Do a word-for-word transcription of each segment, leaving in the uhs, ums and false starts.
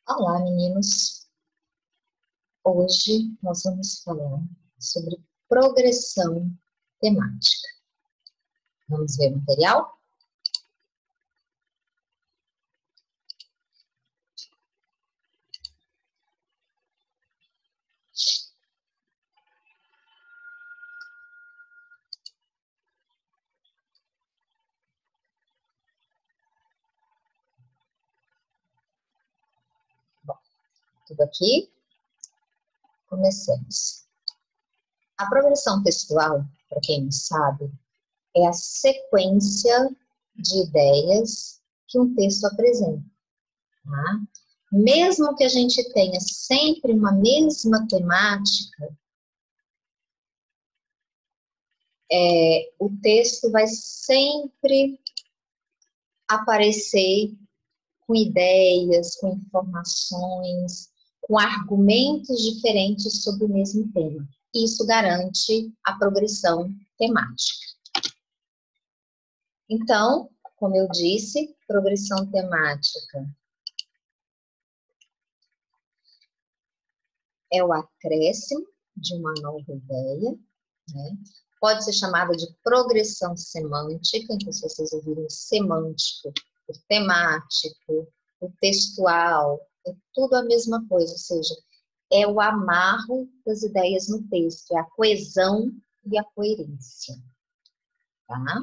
Olá, meninos! Hoje nós vamos falar sobre progressão temática. Vamos ver o material? Bom, tudo aqui? Comecemos. A progressão textual, para quem não sabe, é a sequência de ideias que um texto apresenta. Tá? Mesmo que a gente tenha sempre uma mesma temática, é, o texto vai sempre aparecer com ideias, com informações, com argumentos diferentes sobre o mesmo tema. Isso garante a progressão temática. Então, como eu disse, progressão temática é o acréscimo de uma nova ideia, né? Pode ser chamada de progressão semântica, então se vocês ouvirem semântico, o temático, o textual, é tudo a mesma coisa, ou seja, é o amarro das ideias no texto, é a coesão e a coerência. Tá?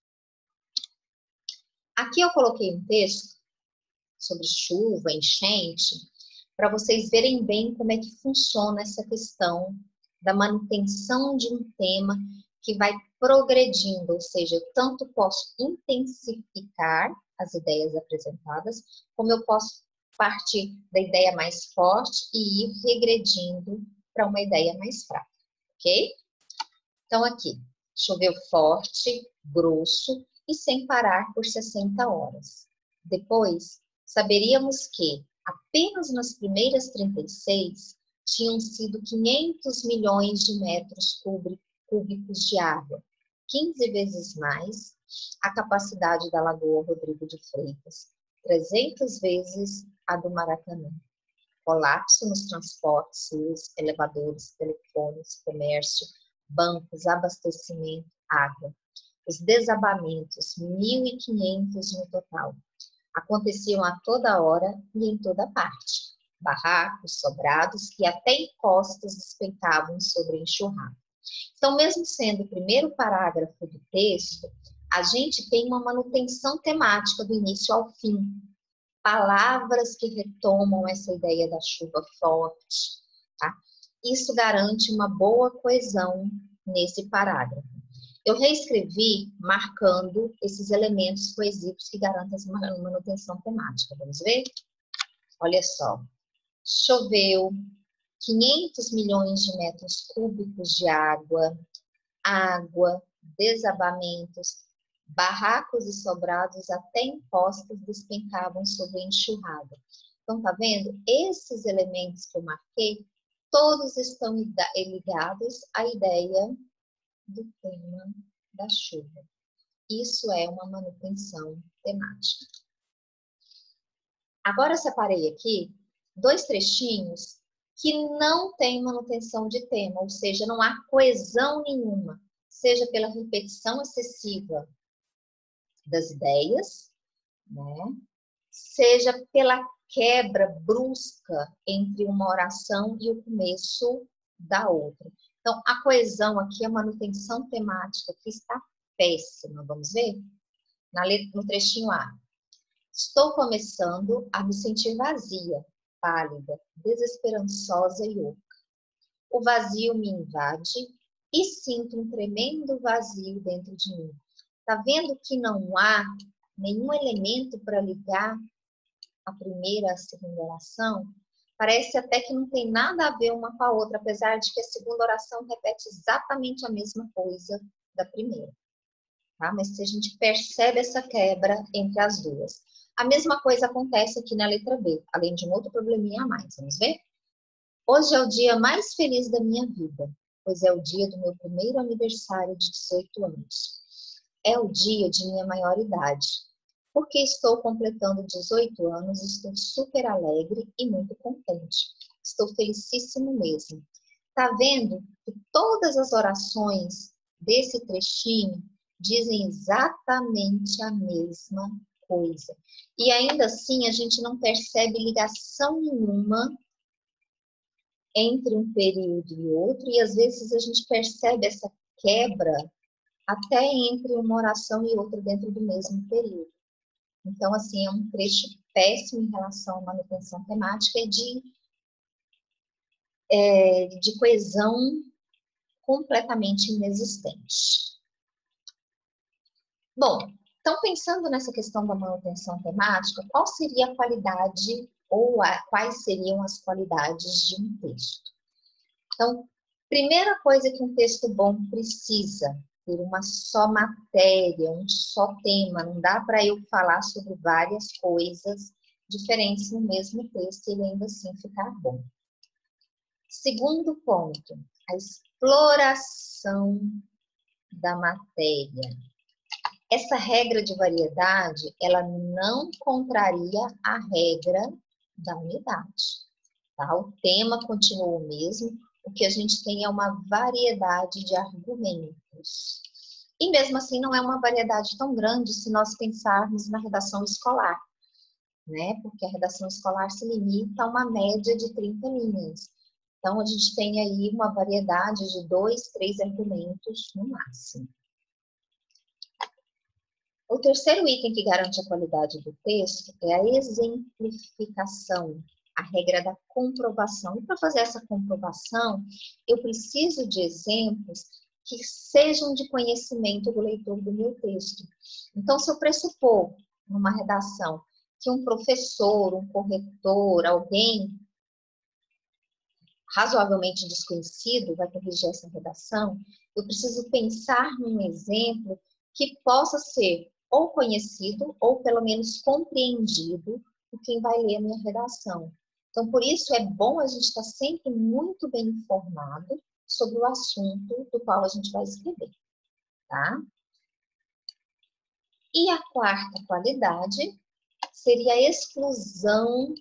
Aqui eu coloquei um texto sobre chuva, enchente, para vocês verem bem como é que funciona essa questão da manutenção de um tema que vai progredindo, ou seja, eu tanto posso intensificar as ideias apresentadas, como eu posso partir da ideia mais forte e ir regredindo para uma ideia mais fraca, ok? Então aqui, choveu forte, grosso e sem parar por sessenta horas. Depois, saberíamos que apenas nas primeiras trinta e seis tinham sido quinhentos milhões de metros cúbicos de água, quinze vezes mais a capacidade da Lagoa Rodrigo de Freitas, trezentas vezes a do Maracanã. Colapso nos transportes, rios, elevadores, telefones, comércio, bancos, abastecimento, água. Os desabamentos, mil e quinhentos no total, aconteciam a toda hora e em toda parte. Barracos, sobrados e até encostas despencavam sobre a enxurrada. Então, mesmo sendo o primeiro parágrafo do texto, a gente tem uma manutenção temática do início ao fim. Palavras que retomam essa ideia da chuva forte. Tá? Isso garante uma boa coesão nesse parágrafo. Eu reescrevi marcando esses elementos coesivos que garantem essa manutenção temática. Vamos ver? Olha só. Choveu quinhentos milhões de metros cúbicos de água, água, desabamentos, barracos e sobrados até encostas despencavam sobre a enxurrada. Então, tá vendo? Esses elementos que eu marquei, todos estão ligados à ideia do tema da chuva. Isso é uma manutenção temática. Agora, separei aqui dois trechinhos que não têm manutenção de tema, ou seja, não há coesão nenhuma, seja pela repetição excessiva das ideias, né? Seja pela quebra brusca entre uma oração e o começo da outra. Então, a coesão aqui, a manutenção temática aqui está péssima, vamos ver? Na letra, no trechinho A. Estou começando a me sentir vazia, pálida, desesperançosa e oca. O vazio me invade e sinto um tremendo vazio dentro de mim. Tá vendo que não há nenhum elemento para ligar a primeira e a segunda oração? Parece até que não tem nada a ver uma com a outra, apesar de que a segunda oração repete exatamente a mesma coisa da primeira. Tá? Mas se a gente percebe essa quebra entre as duas. A mesma coisa acontece aqui na letra B, além de um outro probleminha a mais. Vamos ver? Hoje é o dia mais feliz da minha vida, pois é o dia do meu primeiro aniversário de dezoito anos. É o dia de minha maioridade. Porque estou completando dezoito anos, estou super alegre e muito contente. Estou felicíssimo mesmo. Tá vendo que todas as orações desse trechinho dizem exatamente a mesma coisa. E ainda assim a gente não percebe ligação nenhuma entre um período e outro, e às vezes a gente percebe essa quebra até entre uma oração e outra dentro do mesmo período. Então, assim, é um trecho péssimo em relação à manutenção temática e de, é, de coesão completamente inexistente. Bom, então pensando nessa questão da manutenção temática, qual seria a qualidade ou a, quais seriam as qualidades de um texto? Então, primeira coisa que um texto bom precisa ter uma só matéria, um só tema. Não dá para eu falar sobre várias coisas diferentes no mesmo texto e ele ainda assim ficar bom. Segundo ponto, a exploração da matéria. Essa regra de variedade, ela não contraria a regra da unidade. Tá? O tema continua o mesmo, o que a gente tem é uma variedade de argumentos. E mesmo assim não é uma variedade tão grande se nós pensarmos na redação escolar, né? Porque a redação escolar se limita a uma média de trinta linhas. Então a gente tem aí uma variedade de dois, três argumentos no máximo. O terceiro item que garante a qualidade do texto é a exemplificação, a regra da comprovação. E para fazer essa comprovação, eu preciso de exemplos que sejam de conhecimento do leitor do meu texto. Então, se eu pressupor numa redação que um professor, um corretor, alguém razoavelmente desconhecido vai corrigir essa redação, eu preciso pensar num exemplo que possa ser ou conhecido ou pelo menos compreendido por quem vai ler a minha redação. Então, por isso é bom a gente estar sempre muito bem informado sobre o assunto do qual a gente vai escrever, tá? E a quarta qualidade seria a exclusão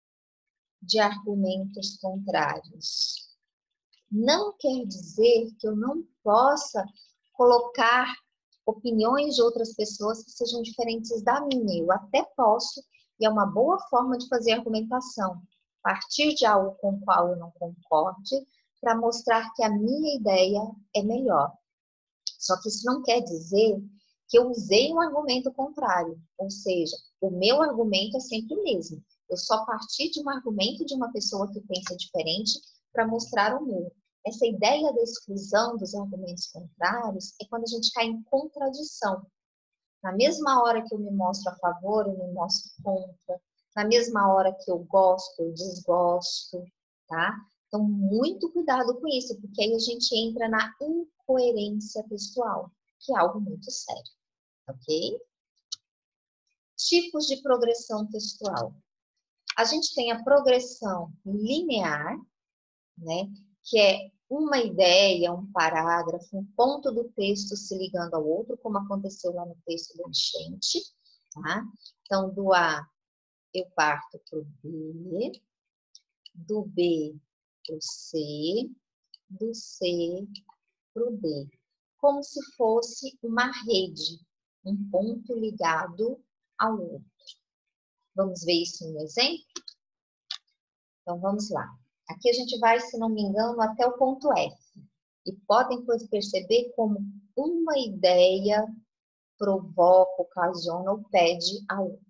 de argumentos contrários. Não quer dizer que eu não possa colocar opiniões de outras pessoas que sejam diferentes da minha. Eu até posso, e é uma boa forma de fazer argumentação, partir de algo com o qual eu não concorde, para mostrar que a minha ideia é melhor. Só que isso não quer dizer que eu usei um argumento contrário, ou seja, o meu argumento é sempre o mesmo. Eu só parti de um argumento de uma pessoa que pensa diferente para mostrar o meu. Essa ideia da exclusão dos argumentos contrários é quando a gente cai em contradição. Na mesma hora que eu me mostro a favor, eu me mostro contra. Na mesma hora que eu gosto, eu desgosto, tá? Então, muito cuidado com isso, porque aí a gente entra na incoerência textual, que é algo muito sério, ok? Tipos de progressão textual. A gente tem a progressão linear, né? Que é uma ideia, um parágrafo, um ponto do texto se ligando ao outro, como aconteceu lá no texto da enchente, tá? Então, do A eu parto para o B, do B para o C, do C para o D, como se fosse uma rede, um ponto ligado ao outro. Vamos ver isso no exemplo? Então, vamos lá. Aqui a gente vai, se não me engano, até o ponto F. E podem perceber como uma ideia provoca, ocasiona ou pede a outra.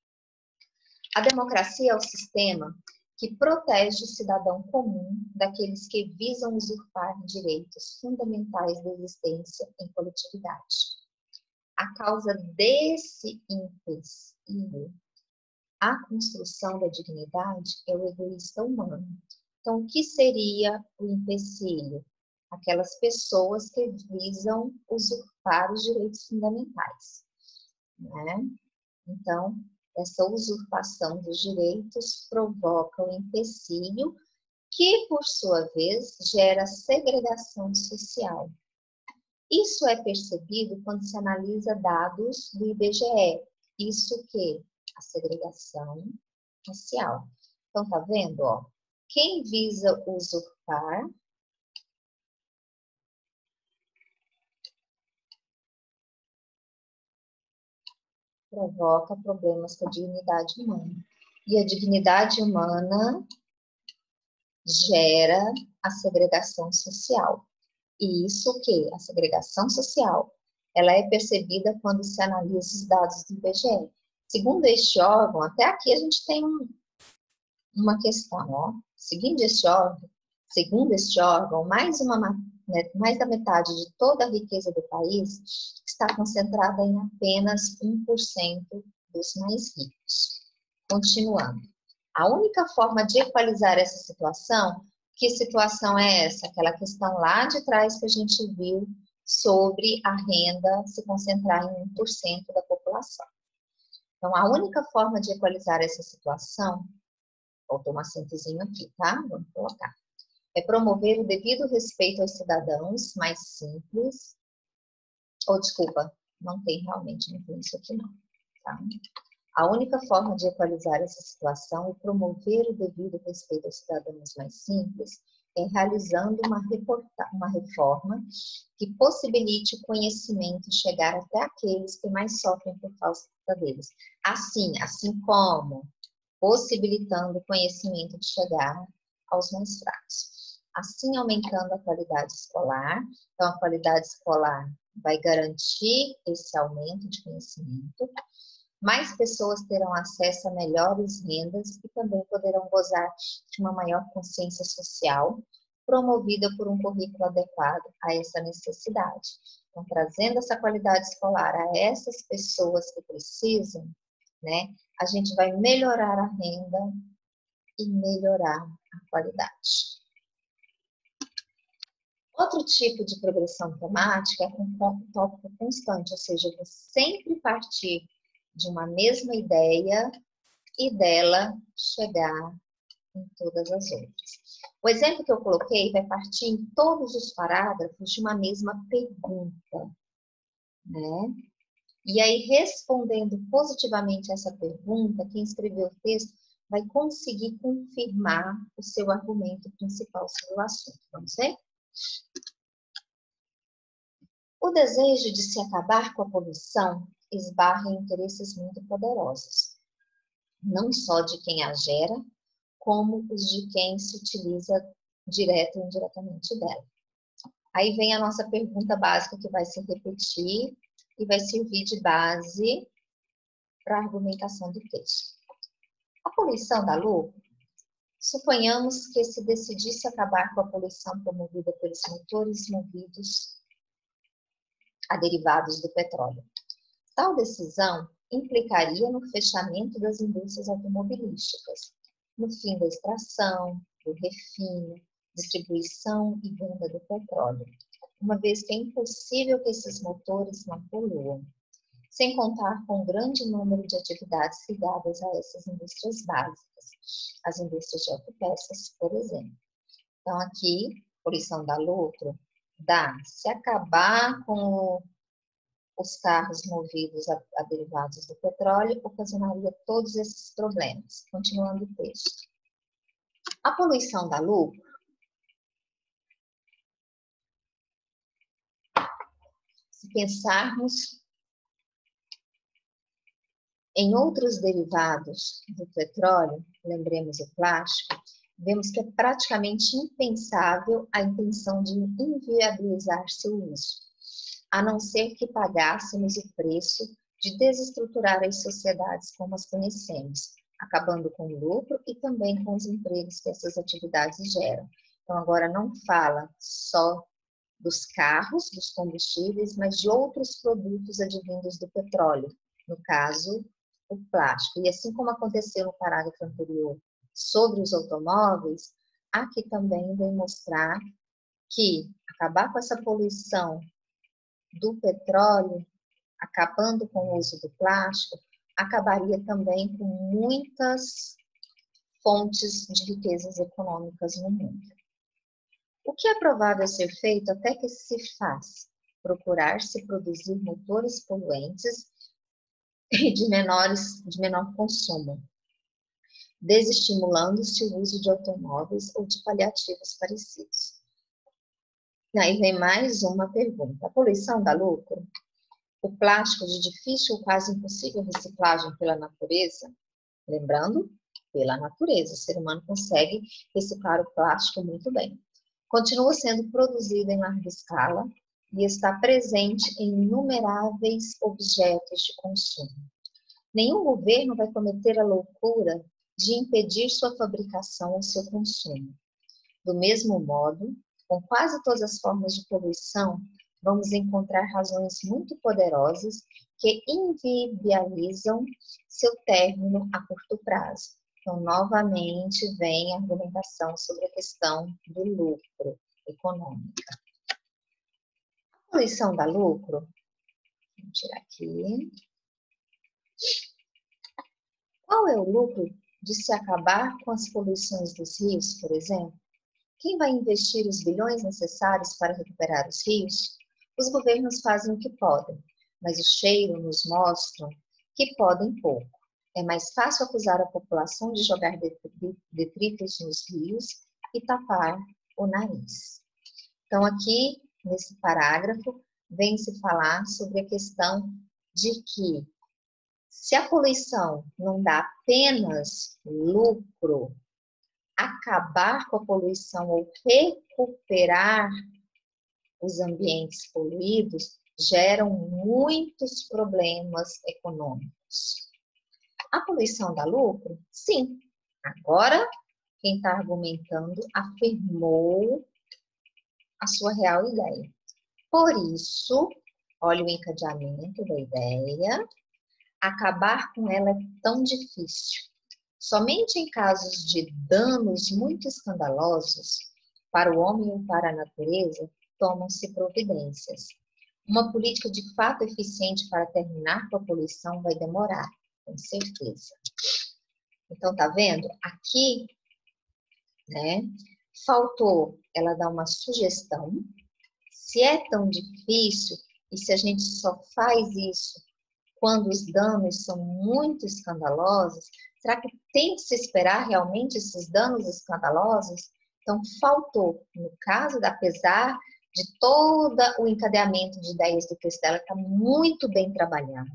A democracia é o sistema que protege o cidadão comum daqueles que visam usurpar direitos fundamentais da existência em coletividade. A causa desse empecilho, a construção da dignidade, é o egoísta humano. Então, o que seria o empecilho? Aquelas pessoas que visam usurpar os direitos fundamentais, né? Então, essa usurpação dos direitos provoca o empecilho, que, por sua vez, gera segregação social. Isso é percebido quando se analisa dados do I B G E. Isso que? A segregação racial. Então, tá vendo, ó? Quem visa usurpar provoca problemas com a dignidade humana. E a dignidade humana gera a segregação social. E isso que? A segregação social, ela é percebida quando se analisa os dados do I B G E. Segundo este órgão, até aqui a gente tem um, uma questão, ó. Seguindo este órgão, segundo este órgão, mais, uma, né, mais da metade de toda a riqueza do país está concentrada em apenas um por cento dos mais ricos. Continuando. A única forma de equalizar essa situação, que situação é essa? Aquela questão lá de trás que a gente viu sobre a renda se concentrar em um por cento da população. Então, a única forma de equalizar essa situação, faltou uma síntese aqui, tá? Vamos colocar. É promover o devido respeito aos cidadãos mais simples. Ou, desculpa, não tem realmente, não tem isso aqui não, tá? A única forma de equalizar essa situação e promover o devido respeito aos cidadãos mais simples é realizando uma, uma reforma que possibilite o conhecimento chegar até aqueles que mais sofrem por falta deles. Assim, assim como possibilitando o conhecimento de chegar aos mais fracos. Assim, aumentando a qualidade escolar. Então, a qualidade escolar vai garantir esse aumento de conhecimento. Mais pessoas terão acesso a melhores rendas e também poderão gozar de uma maior consciência social, promovida por um currículo adequado a essa necessidade. Então, trazendo essa qualidade escolar a essas pessoas que precisam, né, a gente vai melhorar a renda e melhorar a qualidade. Outro tipo de progressão temática é com um tópico constante, ou seja, você sempre partir de uma mesma ideia e dela chegar em todas as outras. O exemplo que eu coloquei vai partir em todos os parágrafos de uma mesma pergunta, né? E aí, respondendo positivamente essa pergunta, quem escreveu o texto vai conseguir confirmar o seu argumento principal sobre o assunto. Vamos ver? O desejo de se acabar com a poluição esbarra em interesses muito poderosos, não só de quem a gera, como os de quem se utiliza direto ou indiretamente dela. Aí vem a nossa pergunta básica que vai se repetir e vai servir de base para a argumentação do texto. A poluição dá lucro? Suponhamos que se decidisse acabar com a poluição promovida pelos motores movidos a derivados do petróleo. Tal decisão implicaria no fechamento das indústrias automobilísticas, no fim da extração, do refino, distribuição e venda do petróleo, uma vez que é impossível que esses motores não poluam, sem contar com um grande número de atividades ligadas a essas indústrias básicas, as indústrias de autopeças, por exemplo. Então, aqui, poluição dá lucro? Dá. Se acabar com os carros movidos a, a derivados do petróleo, ocasionaria todos esses problemas. Continuando o texto. A poluição dá lucro? Se pensarmos em outros derivados do petróleo, lembremos o plástico, vemos que é praticamente impensável a intenção de inviabilizar seu uso, a não ser que pagássemos o preço de desestruturar as sociedades como as conhecemos, acabando com o lucro e também com os empregos que essas atividades geram. Então, agora não fala só dos carros, dos combustíveis, mas de outros produtos advindos do petróleo, no caso, o plástico. E assim como aconteceu no parágrafo anterior sobre os automóveis, aqui também vem mostrar que acabar com essa poluição do petróleo, acabando com o uso do plástico, acabaria também com muitas fontes de riquezas econômicas no mundo. O que é provável ser feito até que se faz? Procurar se produzir motores poluentes e de, menores, de menor consumo, desestimulando-se o uso de automóveis ou de paliativos parecidos. E aí vem mais uma pergunta. A poluição dá lucro? O plástico de difícil ou quase impossível reciclagem pela natureza? Lembrando, pela natureza, o ser humano consegue reciclar o plástico muito bem. Continua sendo produzido em larga escala e está presente em inumeráveis objetos de consumo. Nenhum governo vai cometer a loucura de impedir sua fabricação ou seu consumo. Do mesmo modo, com quase todas as formas de poluição, vamos encontrar razões muito poderosas que inviabilizam seu término a curto prazo. Então, novamente, vem a argumentação sobre a questão do lucro econômico. A poluição dá lucro? Vou tirar aqui. Qual é o lucro de se acabar com as poluições dos rios, por exemplo? Quem vai investir os bilhões necessários para recuperar os rios? Os governos fazem o que podem, mas o cheiro nos mostra que podem pouco. É mais fácil acusar a população de jogar detritos nos rios e tapar o nariz. Então, aqui, nesse parágrafo, vem se falar sobre a questão de que se a poluição não dá apenas lucro, acabar com a poluição ou recuperar os ambientes poluídos geram muitos problemas econômicos. A poluição dá lucro? Sim. Agora, quem está argumentando afirmou a sua real ideia. Por isso, olha o encadeamento da ideia. Acabar com ela é tão difícil. Somente em casos de danos muito escandalosos para o homem ou para a natureza, tomam-se providências. Uma política de fato eficiente para terminar com a poluição vai demorar, com certeza. Então, tá vendo? Aqui, né, faltou ela dar uma sugestão. Se é tão difícil e se a gente só faz isso quando os danos são muito escandalosos, será que tem que se esperar realmente esses danos escandalosos? Então, faltou, no caso da apesar de todo o encadeamento de ideias do texto dela, está muito bem trabalhado,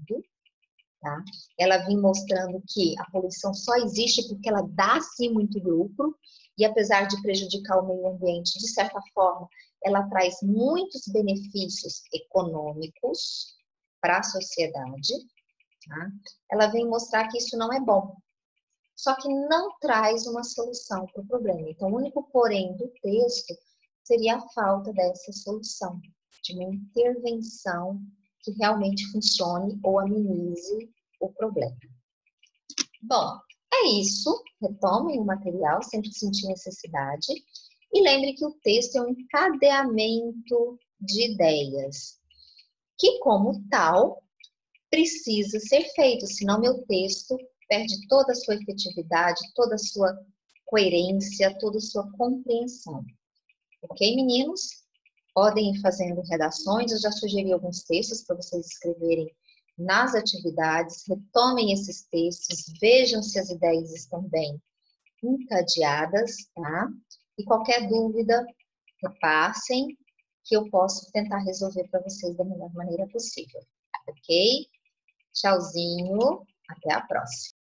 tá? Ela vem mostrando que a poluição só existe porque ela dá, sim, muito lucro, e apesar de prejudicar o meio ambiente, de certa forma, ela traz muitos benefícios econômicos para a sociedade, tá? Ela vem mostrar que isso não é bom, só que não traz uma solução para o problema. Então, o único porém do texto seria a falta dessa solução, de uma intervenção que realmente funcione ou amenize o problema. Bom, é isso. Retomem o material sempre que sentir necessidade. E lembre que o texto é um encadeamento de ideias, que, como tal, precisa ser feito, senão meu texto perde toda a sua efetividade, toda a sua coerência, toda a sua compreensão. Ok, meninos? Podem ir fazendo redações, eu já sugeri alguns textos para vocês escreverem nas atividades, retomem esses textos, vejam se as ideias estão bem encadeadas, tá? E qualquer dúvida, repassem, que eu posso tentar resolver para vocês da melhor maneira possível, ok? Tchauzinho, até a próxima.